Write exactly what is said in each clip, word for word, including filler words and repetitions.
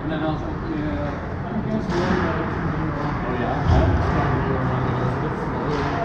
And then I was like, yeah, I guess really that it's Oh yeah? It's gotten really wrong. It goes a bit slower.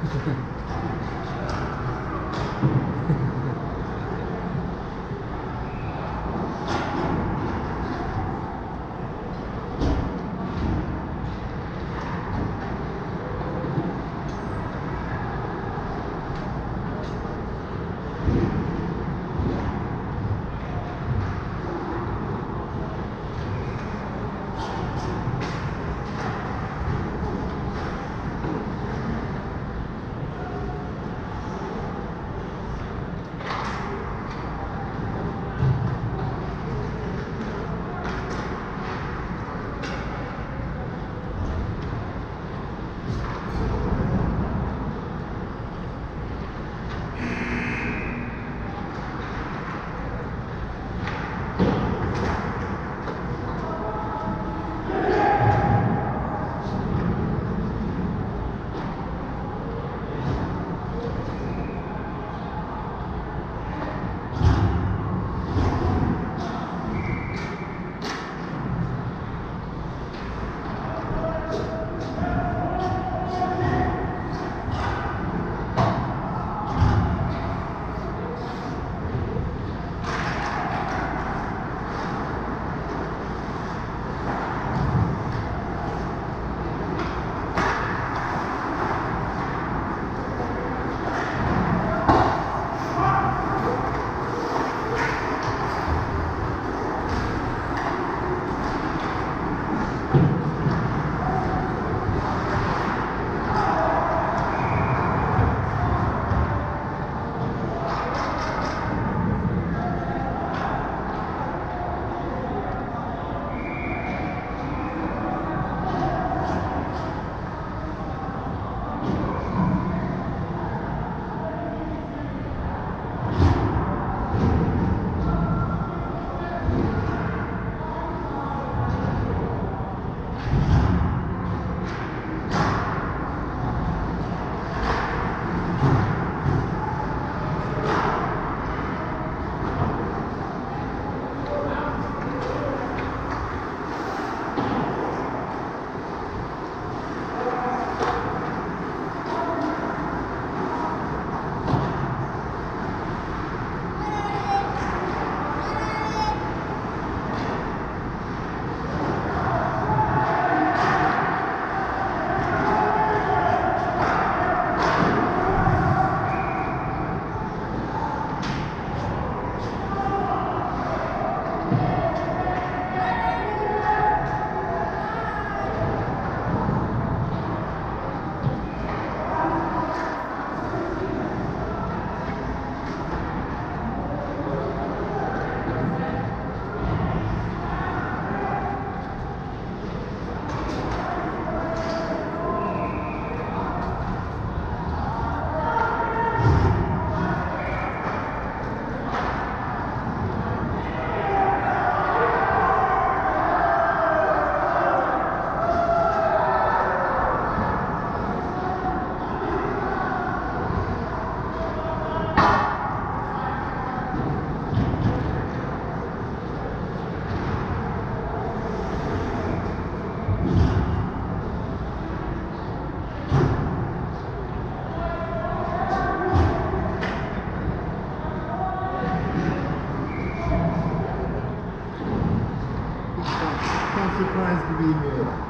surprised to be here.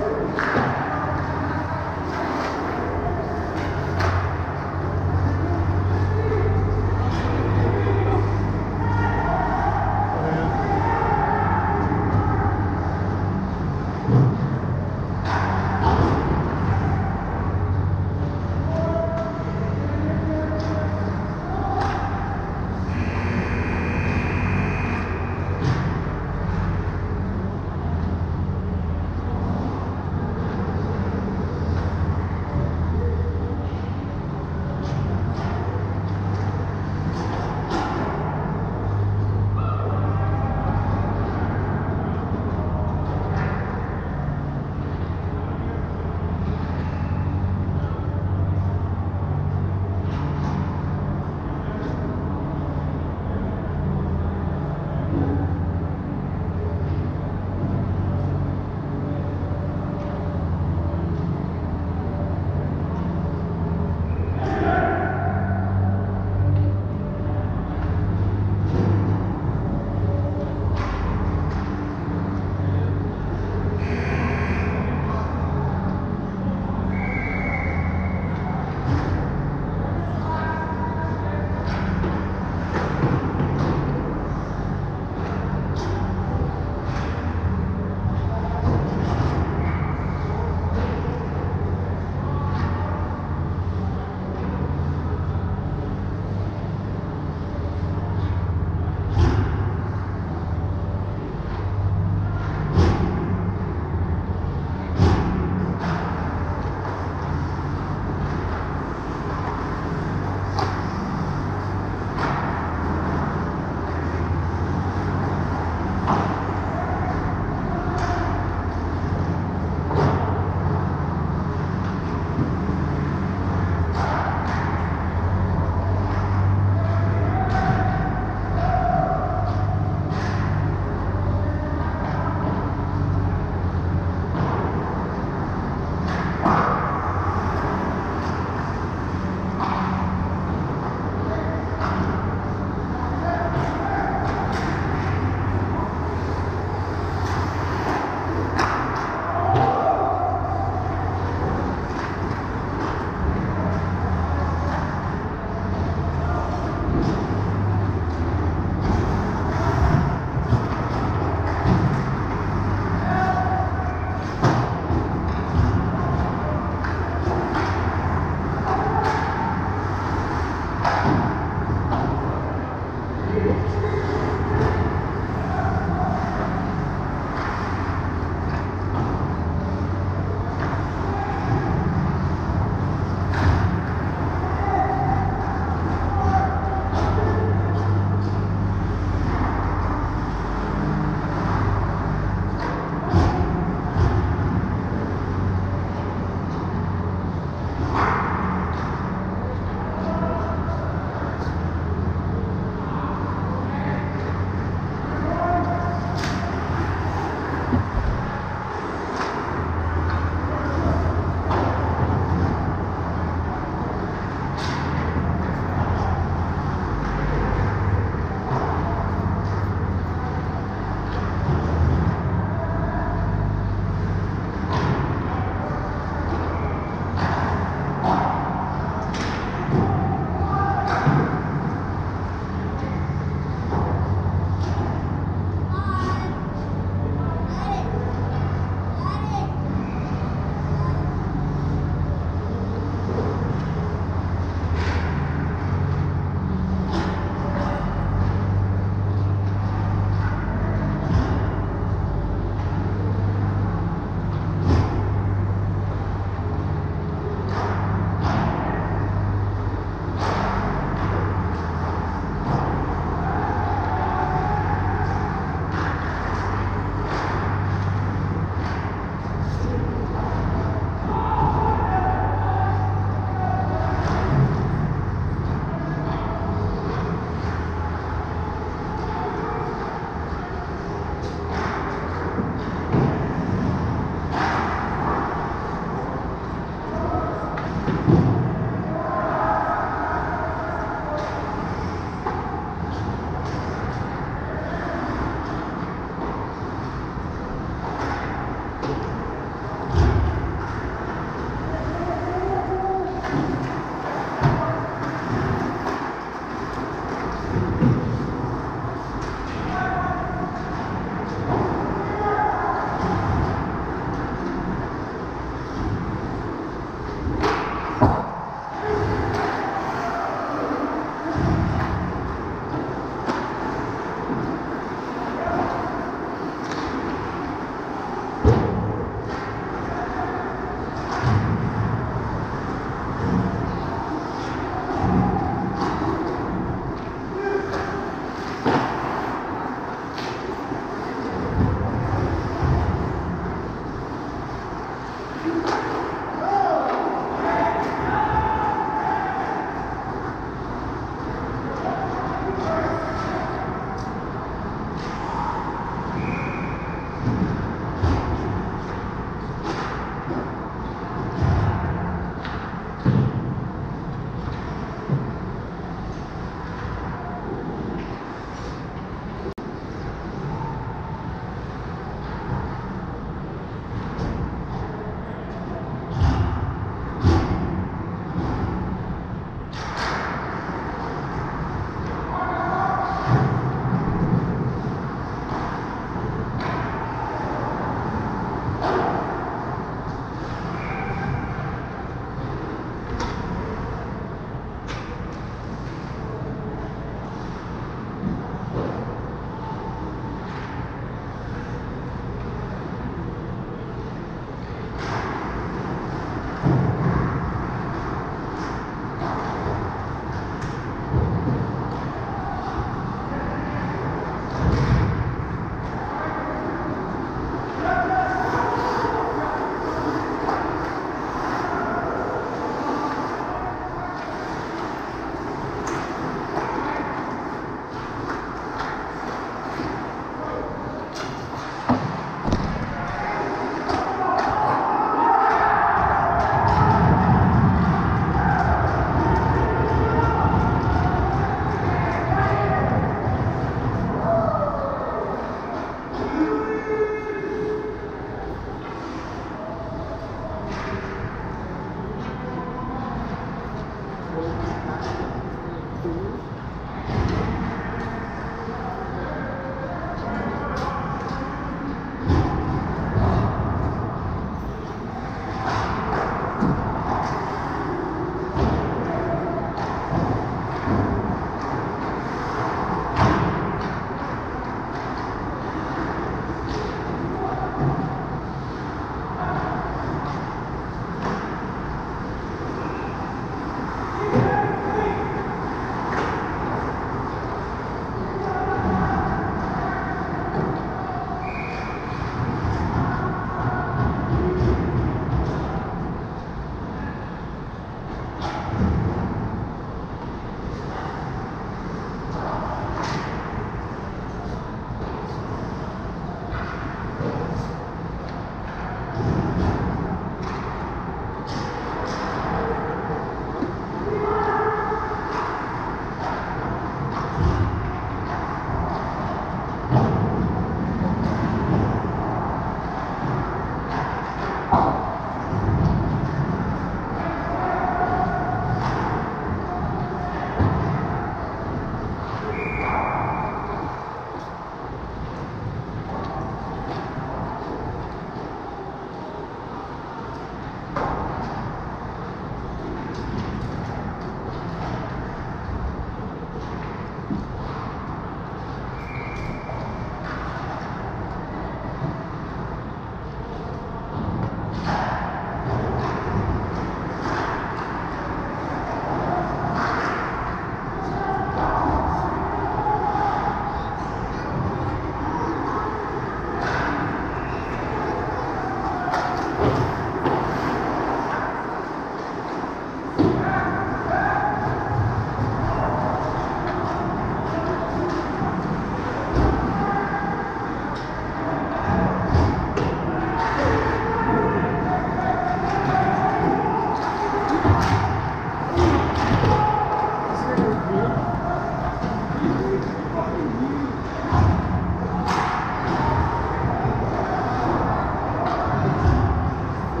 It's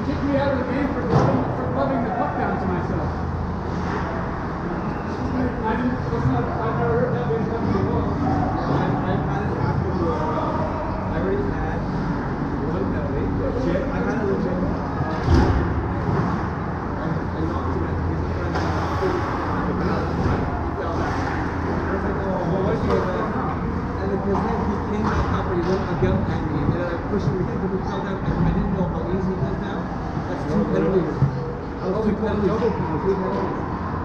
kicked me out of the game for gloving, for gloving the puck down to myself. I didn't, that's not, I've never heard that being done before. I've, I've had it after the uh, I already had one penalty. Legit, I had a legit. Uh, I, I knocked him at the piece of front and I knocked him on the back. He fell back. I was like, oh, well, what's your back? And because then he came back up and he went a gun at me and then I pushed him again because he fell down and I didn't know how easy it was now. That's two penalties. I was two penalties. Double penalties. Two penalties.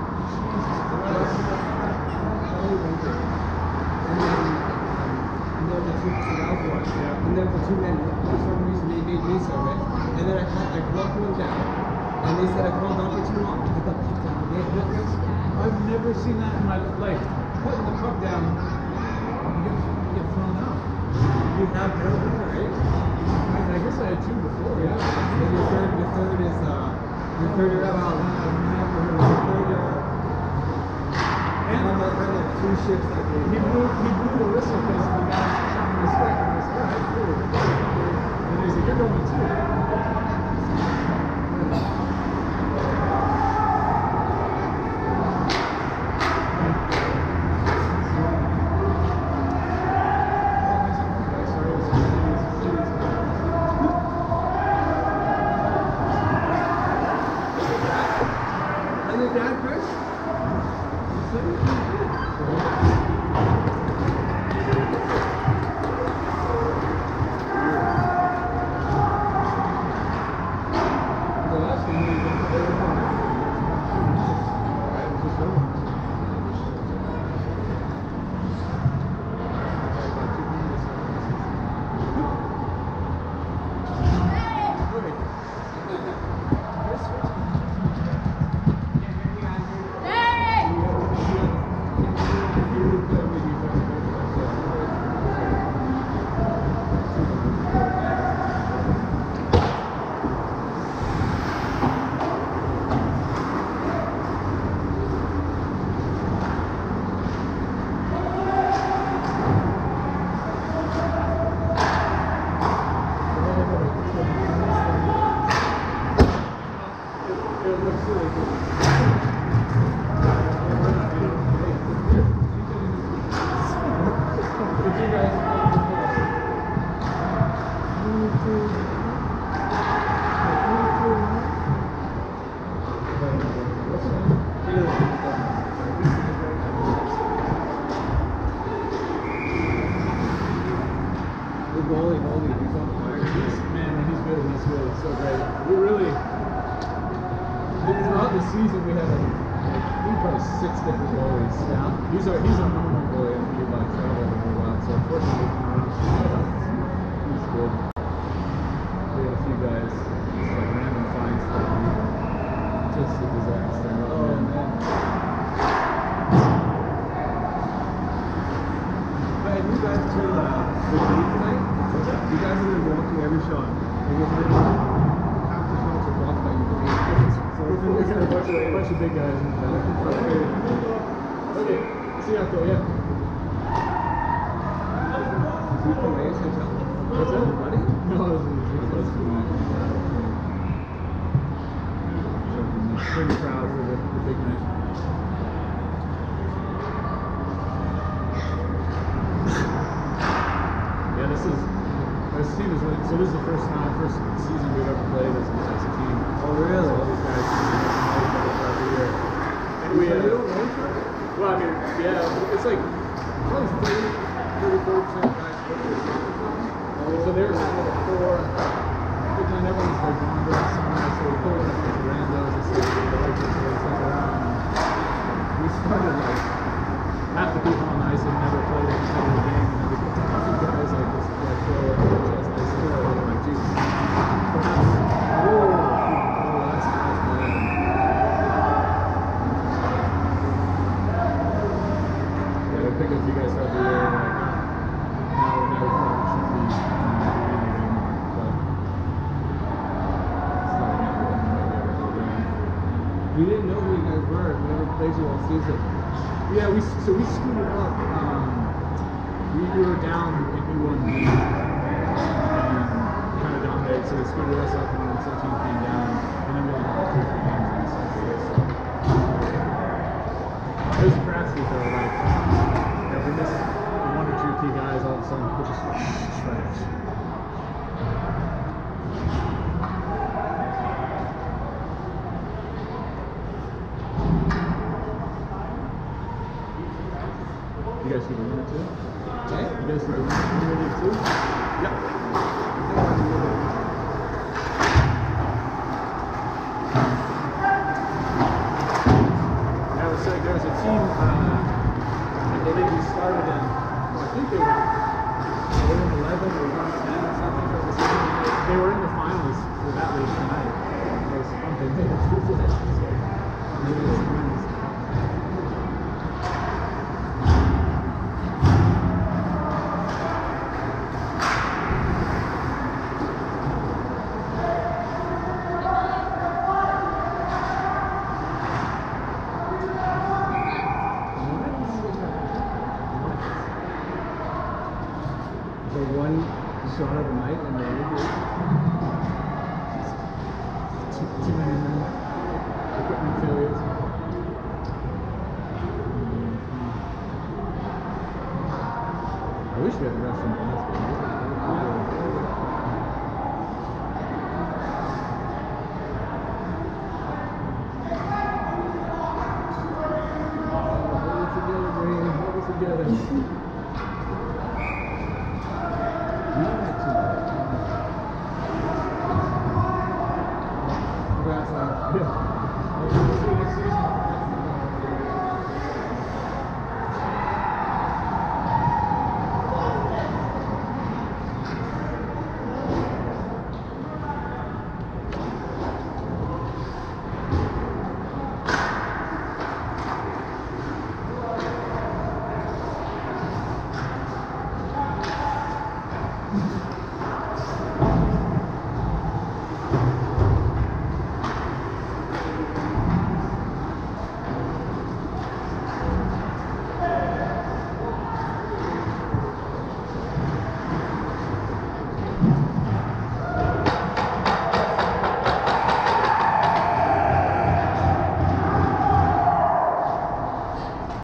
And then for two men, for some reason they made me serve it. And then I called, I walked him down. And they said I called on for too long. I got kicked out of the game. I've never seen that in my life. Putting the puck down, you get, you get thrown out. You have penalties, right? I, I guess I had two before, yeah. And your third, your third is, uh, your third is, Wow, uh, I've never heard your of third, uh, And on the kind of two shifts that he day. blew, he blew the whistle because the guy shot me respect. And I said, all right, cool. And he said, you're going too. And your dad first? The last thing we did, they were fine. Right, just over. It looks really good. Did you guys The goalie, goalie, he's on fire. He's, man, he's good. He's good. It's so great. We really, throughout the season, we had like, we had probably six different goalies. Yeah. He's our, he's our number one goalie. I think he like traveled for a while. So unfortunately, he's good. We had a few guys, just like random finds that we just a disaster. Oh, man. But you guys to uh, the game tonight? You guys have been walking every shot. You guys have been half the shots are blocked by you. So We're looking at a bunch of, a bunch of big guys in the back. Okay, see you out there, yeah. Is he from A S H L? What's that? Buddy? No, this is this is pretty proud for the, the big night. Yeah, this is this team is really, so this is the first time, first season we've ever played as, as a team. Oh, really? So all these guys know each other throughout the year. And we, So uh, you don't know each other? well, I mean, yeah, it's like probably thirty, thirty-four percent of guys play for the So they're kind of the four, but then everyone's like wandering somewhere, so we pull in a bunch of randos and say, hey, the lights are really stuck around. And we started like, half the people on the ice had never played any kind of game, and then we picked up a few guys like this, like throw it on the chest, and they score, and they're like, Jesus. Perhaps, whoa, whoa, that's nice, man. Yeah, we picked up a few guys throughout the year, and like, now we know we probably should be in the league anymore, but it's not gonna happen, maybe ever go down. We didn't know who you guys were. We never played you all season. Yeah, we so we scooted up. Um, we, we were down in U one B, and kind of down there. So they screwed us up and then seventeen came down, and then we only had two games on Sunday. So there's Kratzky though, like, you know, we miss one or two key guys, all of a sudden we're just shredders. You guys see the winner too? Okay? You guys see the winner league too? Yep. I was saying there was a team, uh, I believe we started in, well, I think they were, they were in eleven or one ten or something. Or the season. They were in the finals for that league tonight. It was fun. They made it through to that. So maybe it's the winners. The one shot of the night and the other Too, too many men. Equipment failures. I wish we had the rest in basketball. Hold it together, Brady. Hold it together. You had to.